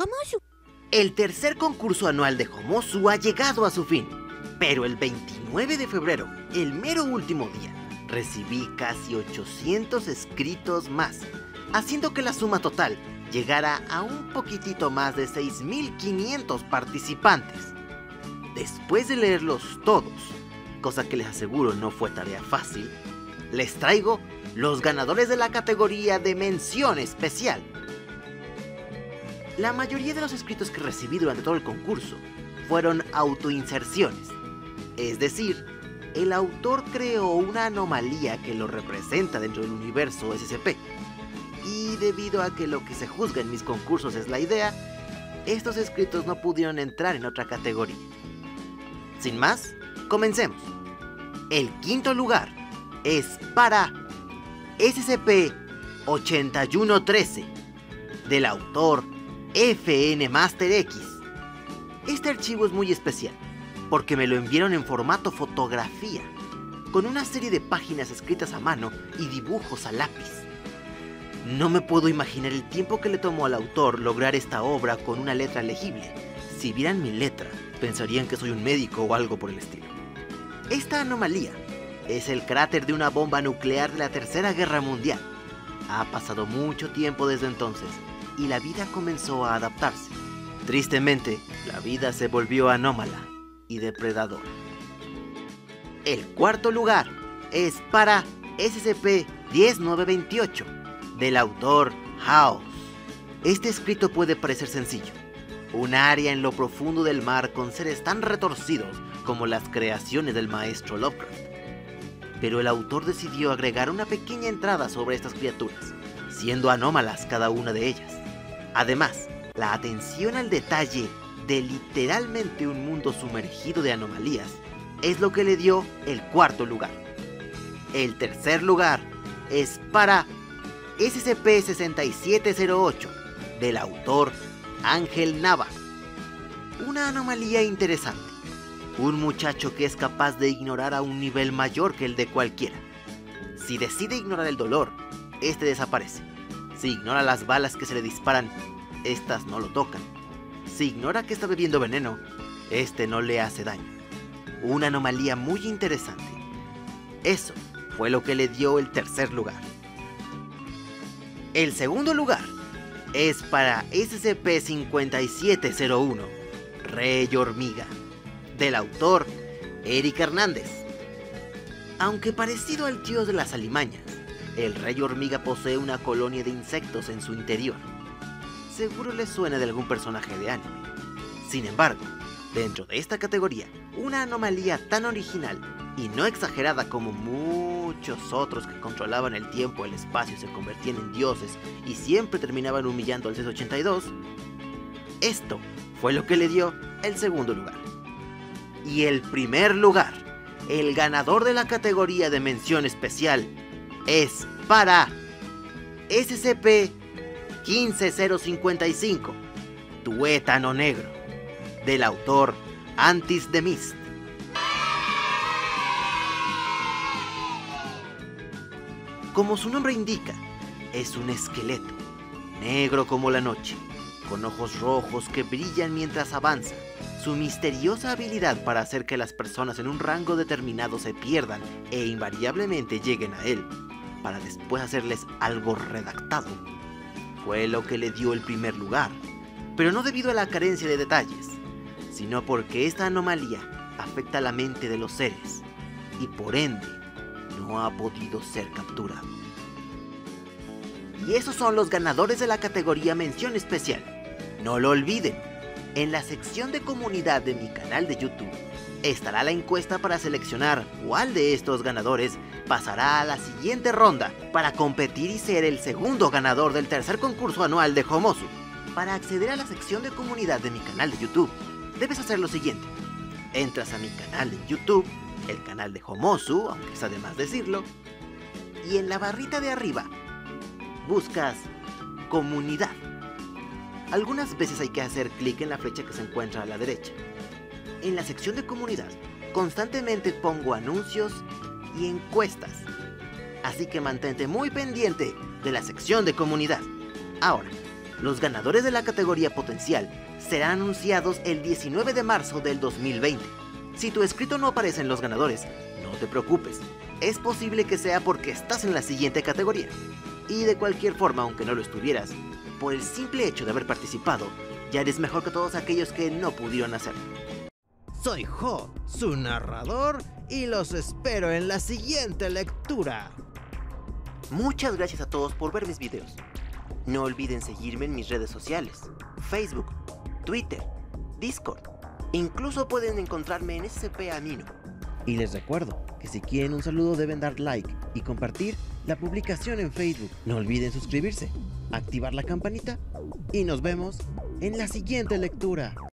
Homosu. El tercer concurso anual de Homosu ha llegado a su fin, pero el 29 de febrero, el mero último día, recibí casi 800 escritos más, haciendo que la suma total llegara a un poquitito más de 6.500 participantes. Después de leerlos todos, cosa que les aseguro no fue tarea fácil, les traigo los ganadores de la categoría de mención especial. La mayoría de los escritos que recibí durante todo el concurso fueron autoinserciones, es decir, el autor creó una anomalía que lo representa dentro del universo SCP. Y debido a que lo que se juzga en mis concursos es la idea, estos escritos no pudieron entrar en otra categoría. Sin más, comencemos. El quinto lugar es para SCP-8113, del autor FN Master X. Este archivo es muy especial, porque me lo enviaron en formato fotografía, con una serie de páginas escritas a mano y dibujos a lápiz. No me puedo imaginar el tiempo que le tomó al autor lograr esta obra con una letra legible. Si vieran mi letra, pensarían que soy un médico o algo por el estilo. Esta anomalía es el cráter de una bomba nuclear de la Tercera Guerra Mundial. Ha pasado mucho tiempo desde entonces, y la vida comenzó a adaptarse. Tristemente, la vida se volvió anómala y depredadora. El cuarto lugar es para SCP-10928, del autor House. Este escrito puede parecer sencillo: un área en lo profundo del mar con seres tan retorcidos como las creaciones del maestro Lovecraft. Pero el autor decidió agregar una pequeña entrada sobre estas criaturas, siendo anómalas cada una de ellas. Además, la atención al detalle de literalmente un mundo sumergido de anomalías es lo que le dio el cuarto lugar. El tercer lugar es para SCP-6708, del autor Ángel Nava. Una anomalía interesante. Un muchacho que es capaz de ignorar a un nivel mayor que el de cualquiera. Si decide ignorar el dolor, este desaparece. Si ignora las balas que se le disparan, estas no lo tocan. Si ignora que está bebiendo veneno, este no le hace daño. Una anomalía muy interesante. Eso fue lo que le dio el tercer lugar. El segundo lugar es para SCP-5701, Rey Hormiga, del autor Eric Hernández. Aunque parecido al tío de las alimañas, el Rey Hormiga posee una colonia de insectos en su interior. Seguro les suena de algún personaje de anime. Sin embargo, dentro de esta categoría, una anomalía tan original y no exagerada como muchos otros que controlaban el tiempo, el espacio y se convertían en dioses y siempre terminaban humillando al CES-82, esto fue lo que le dio el segundo lugar. Y el primer lugar, el ganador de la categoría de mención especial, es para SCP-15055, Tuétano Negro, del autor Antis the Mist. Como su nombre indica, es un esqueleto, negro como la noche, con ojos rojos que brillan mientras avanza. Su misteriosa habilidad para hacer que las personas en un rango determinado se pierdan e invariablemente lleguen a él, para después hacerles algo redactado, fue lo que le dio el primer lugar, pero no debido a la carencia de detalles, sino porque esta anomalía afecta a la mente de los seres, y por ende, no ha podido ser capturado. Y esos son los ganadores de la categoría mención especial. No lo olviden, en la sección de comunidad de mi canal de YouTube, estará la encuesta para seleccionar cuál de estos ganadores pasará a la siguiente ronda para competir y ser el segundo ganador del tercer concurso anual de Homosu. Para acceder a la sección de comunidad de mi canal de YouTube, debes hacer lo siguiente. Entras a mi canal de YouTube, el canal de Homosu, aunque está de más decirlo, y en la barrita de arriba, buscas comunidad. Algunas veces hay que hacer clic en la flecha que se encuentra a la derecha. En la sección de comunidad, constantemente pongo anuncios y encuestas. Así que mantente muy pendiente de la sección de comunidad. Ahora, Los ganadores de la categoría potencial serán anunciados el 19 de marzo del 2020. Si tu escrito no aparece en los ganadores, no te preocupes. Es posible que sea porque estás en la siguiente categoría. Y de cualquier forma, aunque no lo estuvieras, por el simple hecho de haber participado, ya eres mejor que todos aquellos que no pudieron hacerlo. Soy Jo, su narrador, y los espero en la siguiente lectura. Muchas gracias a todos por ver mis videos. No olviden seguirme en mis redes sociales, Facebook, Twitter, Discord. Incluso pueden encontrarme en SCP Amino. Y les recuerdo que si quieren un saludo deben dar like y compartir la publicación en Facebook. No olviden suscribirse, activar la campanita y nos vemos en la siguiente lectura.